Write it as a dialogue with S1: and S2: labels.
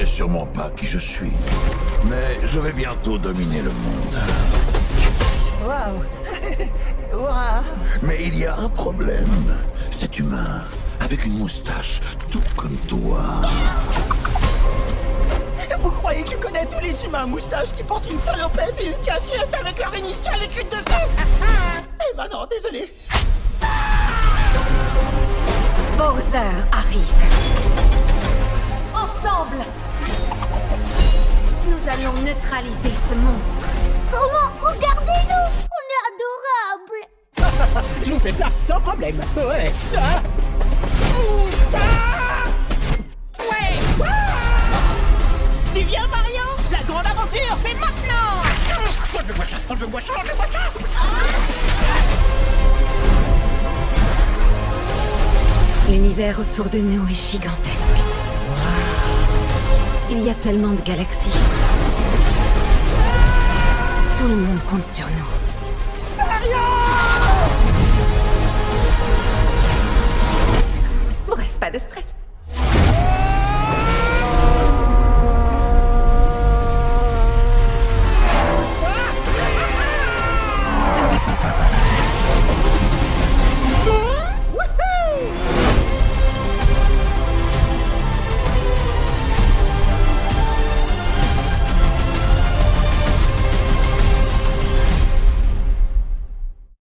S1: sais sûrement pas qui je suis, mais je vais bientôt dominer le monde.
S2: Waouh. Waouh.
S1: Mais il y a un problème. Cet humain, avec une moustache, tout comme toi.
S2: Vous croyez que je connais tous les humains à moustache qui portent une salopette et une casquette avec leur initiale écrite dessus? Eh ben non, désolé.
S3: Bowser arrive. Ensemble, nous allons neutraliser ce monstre.
S4: Comment? Regardez-nous! On est adorables!
S5: Je vous fais ça sans problème. Ouais. Ah. Ouh. Ah. Ouais. Ah.
S2: Tu viens, Mario? La grande aventure, c'est maintenant!
S5: Enlevez-moi ça, enlevez-moi ça, enlevez-moi ça.
S3: L'univers autour de nous est gigantesque. Il y a tellement de galaxies. Tout le monde compte sur nous. Bref, pas de stress.